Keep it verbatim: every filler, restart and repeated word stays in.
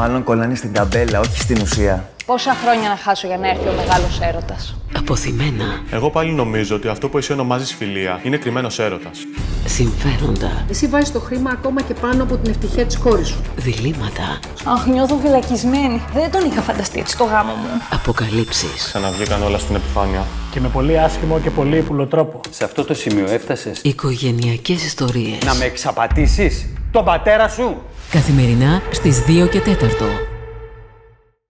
Μάλλον κολλάνε στην ταμπέλα, όχι στην ουσία. Πόσα χρόνια να χάσω για να έρθει ο μεγάλος έρωτας. Αποθυμένα. Εγώ πάλι νομίζω ότι αυτό που εσύ ονομάζεις φιλία είναι κρυμμένος έρωτας. Συμφέροντα. Εσύ βάζεις το χρήμα ακόμα και πάνω από την ευτυχία της κόρης σου. Διλήμματα. Αχ, νιώθω φυλακισμένη. Δεν τον είχα φανταστεί έτσι το γάμο μου. Αποκαλύψεις. Ξαναβγήκαν όλα στην επιφάνεια. Και με πολύ άσχημο και πολύ ύπουλο τρόπο. Σε αυτό το σημείο έφτασες. Οικογενειακές ιστορίες. Να με εξαπατήσεις τον πατέρα σου. Καθημερινά στις δύο και τέταρτο.